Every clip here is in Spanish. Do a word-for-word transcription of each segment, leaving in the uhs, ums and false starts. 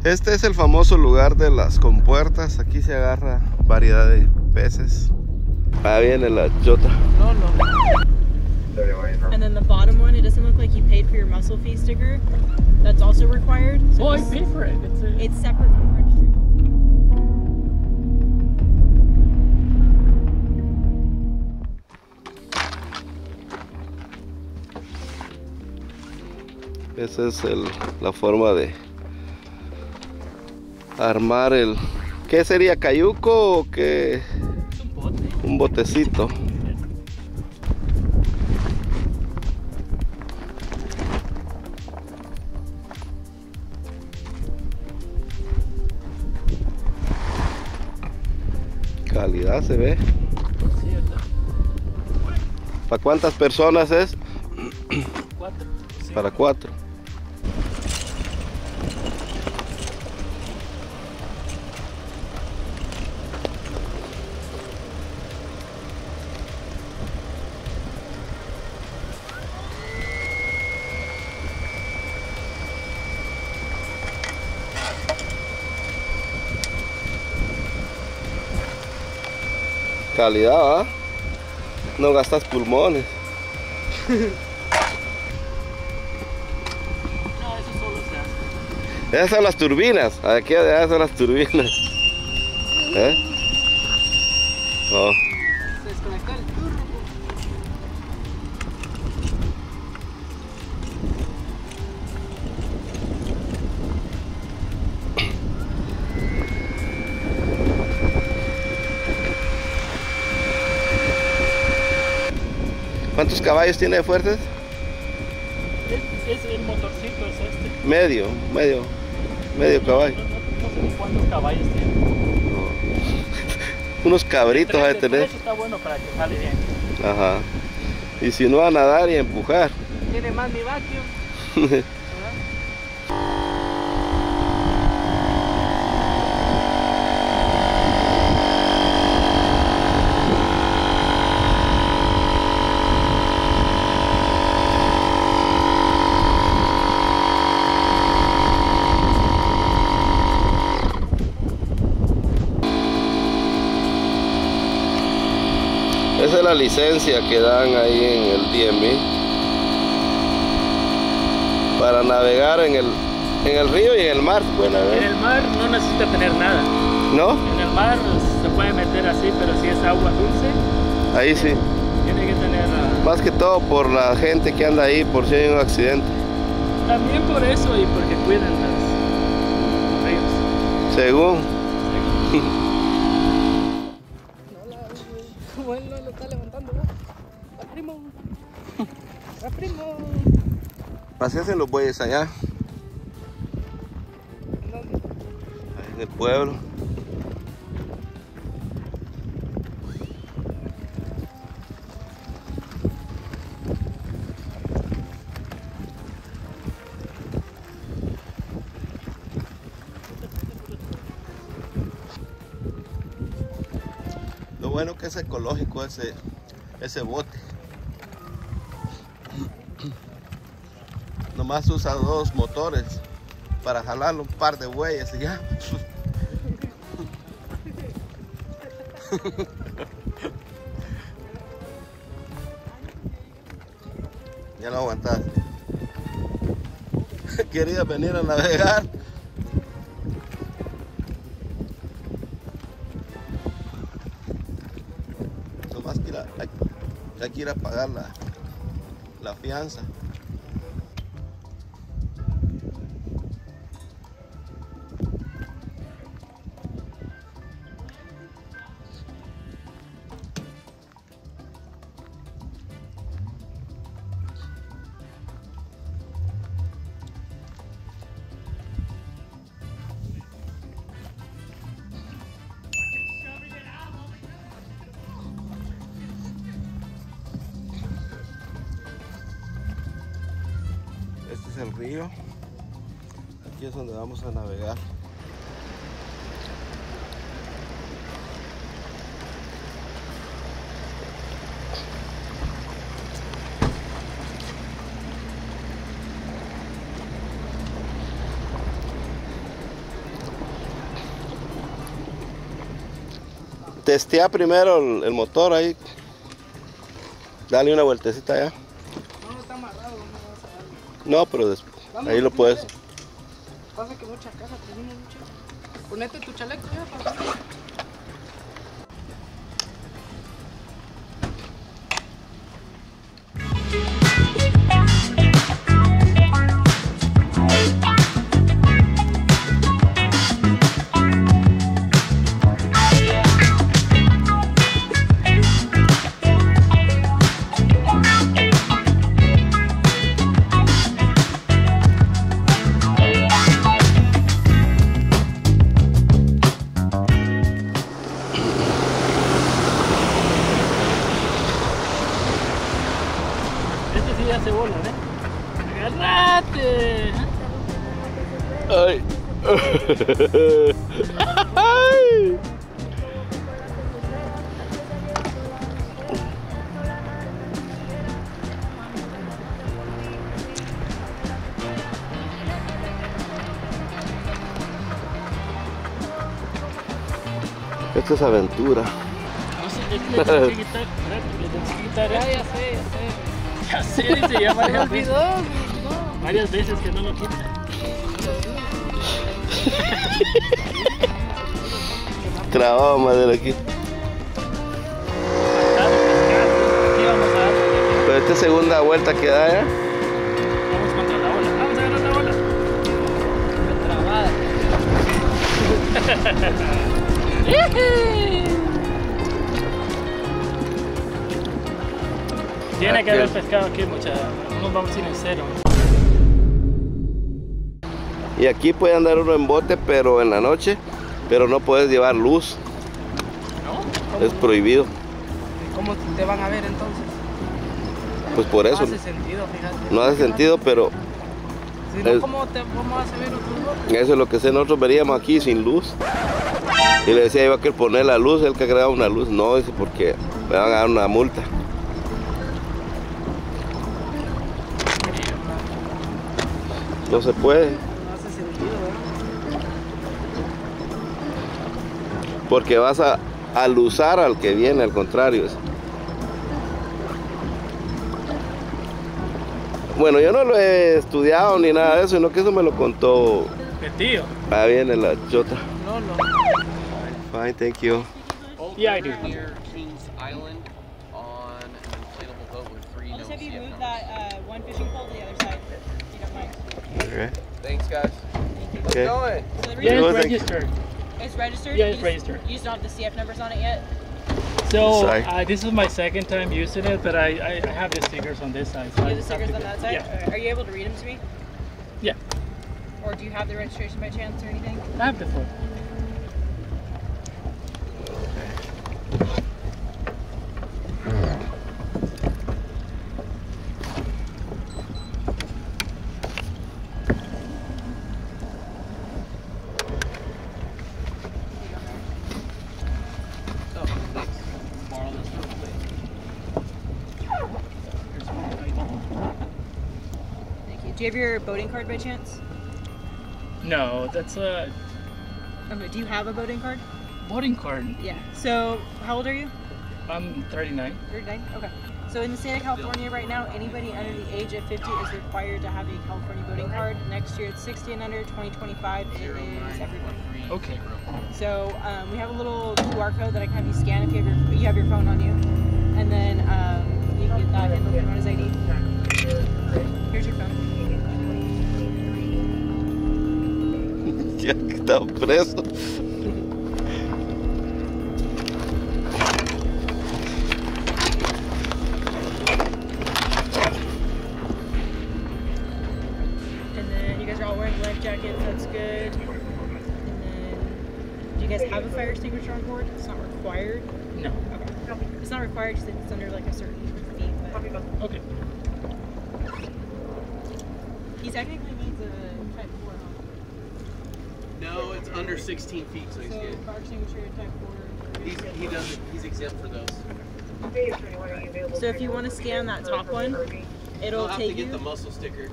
Este es el famoso lugar de las compuertas. Aquí se agarra variedad de peces. Ah, viene la chota. No, no. And then the bottom one, it doesn't look like you paid for your mussel fee sticker. That's also required. So Oh, I just- paid for it. It's, a... It's separate from registration. Esa es el, la forma de armar el... ¿Qué sería? ¿Cayuco o qué? Es un bote. Un botecito. Calidad se ve. Sí, ¿verdad? ¿Para cuántas personas es? Cuatro. Sí. Para cuatro. Calidad, ¿ah? No gastas pulmones. No, eso solo se hace. Esas son las turbinas. Aquí allá son las turbinas. ¿Eh? Oh. Se desconectó el turbo. ¿Cuántos caballos tiene de fuerzas? Es, es el motorcito, es este. Medio, medio, medio caballo. No, no, no sé ni cuántos caballos tiene. Unos cabritos ha de Tres- tener. tres está bueno para que jale bien. Ajá. Y si no, a nadar y a empujar. Tiene más mi vacuum. ¿Verdad? Esa es la licencia que dan ahí en el D M V para navegar en el, en el río y en el mar. Bueno, En ¿eh? el mar no necesita tener nada. ¿No? En el mar se puede meter así, pero si es agua dulce, Ahí sí. tiene que tener... ah, Más que todo por la gente que anda ahí, por si hay un accidente. también por eso y porque cuidan los ríos. Según. Como él no lo está levantando, ¿no? ¡La primo! ¡La primo! Así hacen los bueyes allá, ¿Dónde? ahí en el pueblo. Lo bueno que es ecológico ese, ese bote. Nomás usa dos motores para jalarlo un par de bueyes y ya. Ya no aguantaste. Quería venir a navegar. Nomás que ir a, hay, hay que ir a pagar la, la fianza. Este es el río. Aquí es donde vamos a navegar. testea primero el, el motor ahí. Dale una vueltecita allá. No, no está amarrado, no vas a darle. No, pero después, ahí lo puedes. Pasa que mucha caja tenemos mucha. Ponete tu chaleco ya para que... hace bola, ¿eh? ¡Agárrate! Ay. Ay. Esto es aventura. No sé, es que le tengo que quitar, le tengo que quitar Ya, esto. ya sé, ya sé. Ya sé, dice ya Se me varias veces, olvidó, se me olvidó. varias veces que no lo quita. Trabado madera aquí. Pescado, pescado. Aquí vamos a dar. Pero esta segunda vuelta que da ya. Vamos contra la ola. Vamos a agarrar la ola. Tiene que haber pescado aquí, muchachos. No nos vamos a ir en cero. Y aquí puede andar uno en bote, pero en la noche, pero no puedes llevar luz. ¿No? Es prohibido. ¿Cómo te van a ver entonces? Pues por eso. No hace sentido, fíjate. No hace sentido, pero Si no, es- ¿cómo te vamos a hacer ver otros botes? eso es lo que sé. Nosotros veríamos aquí sin luz. Y le decía yo que poner la luz, él que agregaba una luz. No, dice, porque me van a dar una multa. No se puede, No hace sentido, ¿verdad? porque vas a alusar al que viene, al contrario. Bueno, yo no lo he estudiado ni nada de eso, sino que eso me lo contó. ¿Qué tío? Ahí viene la chota. No, no. Fine, thank you. Yeah, I do. Near Kings Island on an inflatable boat with three I'll no just have you sea move up. that uh, one fishing pole to the other side, if you don't mind. Okay. Thanks, guys. Let's Okay. do it. So the Yeah, reason it's thank- registered. it's registered. Yeah, you it's just- registered. You just don't have the C F numbers on it yet. So Sorry. uh, this is my second time using it, but I, I, I have the stickers on this side. So You I have the just have stickers to on get- that side. Yeah, Okay. Are you able to read them to me? yeah. Or do you have the registration by chance or anything? I have the foot. Oh, thanks. Borrow this real quick. Here's my I D. Thank you. Do you have your boating card by chance? No, that's a Okay. Do you have a boating card? boarding card. Yeah. So how old are you? I'm thirty-nine. thirty-nine? Okay. So in the state of California right now, anybody under the age of fifty is required to have a California boating card. Next year it's sixty and under, twenty twenty-five it is everyone. Okay. So um, we have a little Q R code that I can have you scan if you have your, you have your phone on you. And then um, you can get that and look on his I D. Here's your phone. Ya que está preso. And then you guys are all wearing life jackets, that's good. And then, do you guys have a fire extinguisher on board? It's not required. No. Okay. It's not required just if it's under like a certain feet. But Okay. he technically needs a type four. No, it's under sixteen feet, so he's So good. fire extinguisher type four. He's, he doesn't. He's exempt for those. So if you want to scan that top one, it'll He'll have to take get the you. muscle sticker.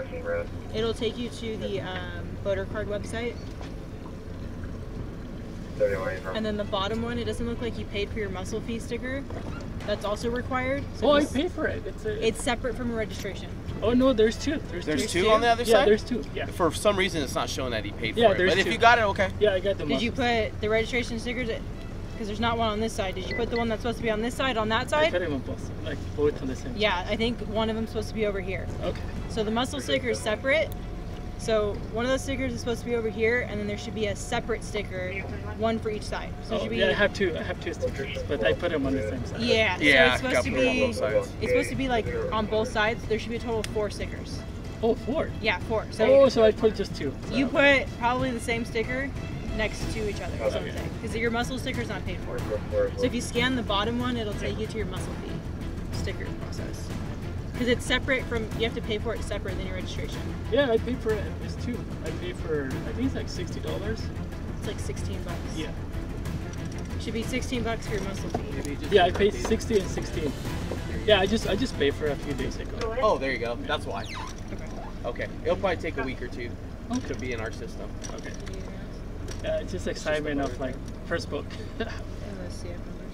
It'll take you to the um, voter card website. And then the bottom one, it doesn't look like you paid for your muscle fee sticker. That's also required. So Oh, I just- paid for it. It's, a, It's separate from a registration. Oh no, there's two. There's, There's two. two on the other Yeah, side? there's two. Yeah. For some reason, it's not showing that he paid for Yeah, it. there's But if two. you got it, okay. Yeah, I got the. Did you muscle. put the registration stickers? Because there's not one on this side. Did you put the one that's supposed to be on this side on that I side? put it on both, like both on the same. Yeah, I think one of them's supposed to be over here. Okay. So the muscle sticker is separate. So one of those stickers is supposed to be over here, and then there should be a separate sticker, one for each side. So it Oh, should be. yeah, I have two. I have two stickers, but I put them on the same side. Yeah, so Yeah, it's supposed got to put on be. both sides. It's supposed to be like on both sides. There should be a total of four stickers. Oh, four. Yeah, four. So Oh, so I put just two. you put probably the same sticker next to each other or something, Okay. because your muscle sticker is not paid for. So if you scan the bottom one, it'll take you to your muscle fee sticker process. Because it's separate from, you have to pay for it separate than your registration. Yeah, I paid for it. It's two. I paid for. I think it's like sixty dollars. It's like sixteen bucks. Yeah. Should be sixteen bucks for your muscle fee. Yeah, I paid sixty and sixteen. Yeah, I just I just paid for it a few days ago. Oh, there you go. That's why. Okay. Okay. It'll probably take a week or two Okay. to be in our system. Okay. Yeah, it's just excitement of like first book. And the C F numbers.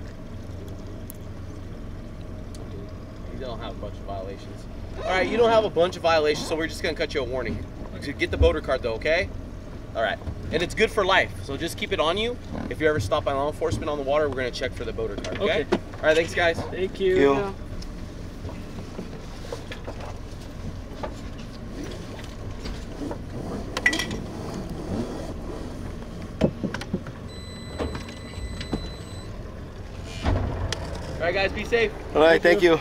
You don't have a bunch of violations. All right, you don't have a bunch of violations, so we're just gonna cut you a warning. So get the voter card though, okay? All right, and it's good for life, so just keep it on you. If you ever stop by law enforcement on the water, we're gonna check for the voter card, okay? Okay. All right, thanks guys. Thank you. You. All right, guys, be safe. All right, thank you.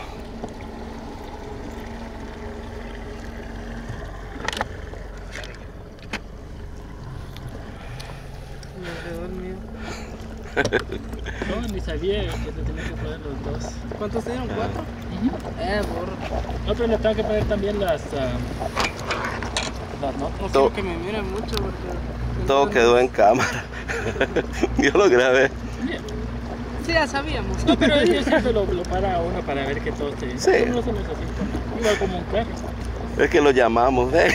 No, ni sabía que te tenía que poner los dos. ¿Cuántos dieron? ¿Cuatro? Ujú. Eh, burro. No, pero le tengo que poner también las, ah, las notas. No Todo- quiero que me miren mucho porque... Todo quedó en cámara. Yo lo grabé. Sí, ya sabíamos. No, pero ellos siempre lo, lo para a uno para ver que todo esté bien. Sí. No se necesita. Igual como un carro. Es que lo llamamos, ¿eh?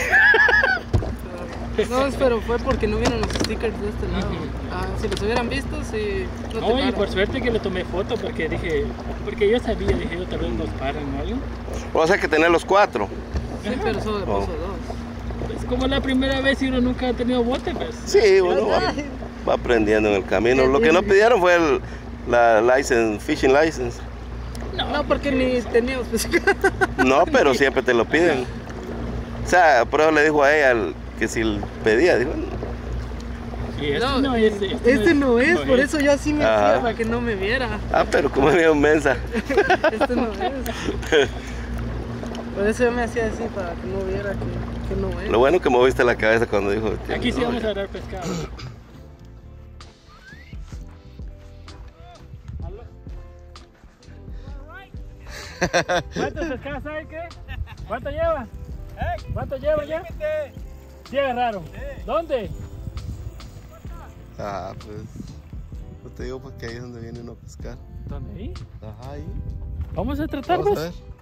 No, pero fue porque no vieron los stickers de este lado. Ujú. Ah, si los hubieran visto, sí. No, te No, y paran. por suerte que le tomé foto porque dije, porque yo sabía, dije yo tal vez nos paran o algo. O sea que tener los cuatro. Sí, pero solo le Oh. puso dos. Es como la primera vez y uno nunca ha tenido bote, pues. Sí, bueno, va, va aprendiendo en el camino. Lo que no pidieron fue el, la license, fishing license. No, porque ni teníamos pescado. No, pero siempre te lo piden. O sea, por eso le dijo a ella el- que si pedía, dijo, Y este No, no, es. Este no es, por eso yo así me Ajá. hacía para que no me viera. ah, pero como es mensa. Este no es. Por eso yo me hacía así para que no viera que, que no es. Lo bueno que moviste la cabeza cuando dijo. Aquí sí no, vamos a dar pescado. ¿Cuántos pescados hay? ¿Qué? ¿Cuánto lleva? ¿Cuánto lleva ya? Sí agarraron. ¿Dónde? Ah, pues. Pues te digo porque ahí es donde viene uno a pescar. ¿Dónde ahí? Ajá, ahí. Vamos a tratar, Vamos a pues. ver.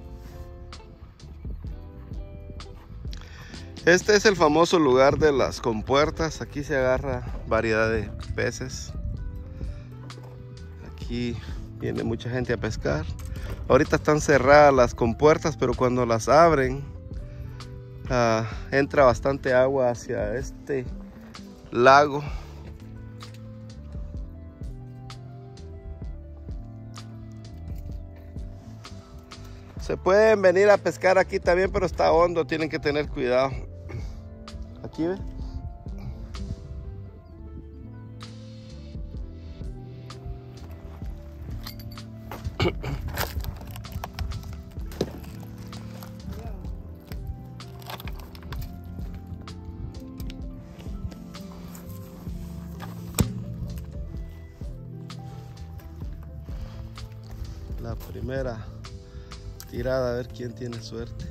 Este es el famoso lugar de las compuertas. Aquí se agarra variedad de peces. Aquí viene mucha gente a pescar. Ahorita están cerradas las compuertas, pero cuando las abren, uh, entra bastante agua hacia este lago. Se pueden venir a pescar aquí también, pero está hondo, tienen que tener cuidado. Aquí ve. La primera tirada, a ver quién tiene suerte.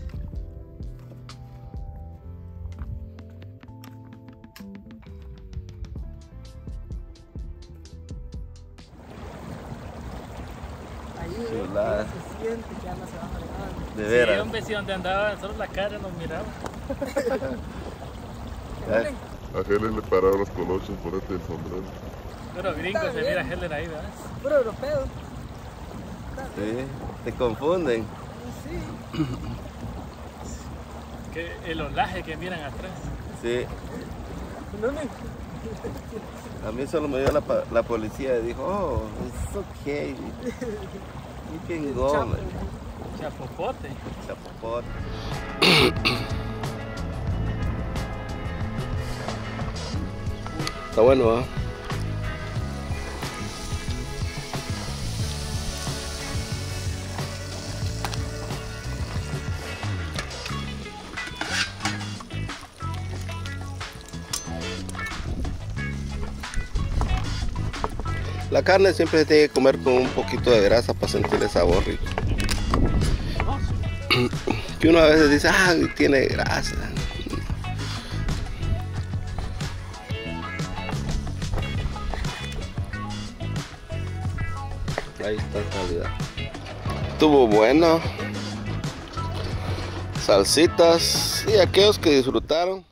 Chulada. Se siente que ya no se va a fregar. De Sí, veras. hombre, si donde andaba, solo la cara nos miraba. ¿Eh? A Helen le pararon los colochos, ponete el sombrero. Pero gringo se mira Heller ahí, ¿verdad? Puro europeo. Sí, te confunden. Sí. Que el olaje que miran atrás. Sí, No me... a mí solo me dio la, pa- la policía y dijo, oh, it's okay. You can go, man. Chapopote. Chapopote. Está bueno, ¿eh? La carne siempre se tiene que comer con un poquito de grasa para sentir el sabor rico. Que uno a veces dice, ah, tiene grasa. Ahí está calidad. Estuvo bueno. Salsitas y aquellos que disfrutaron.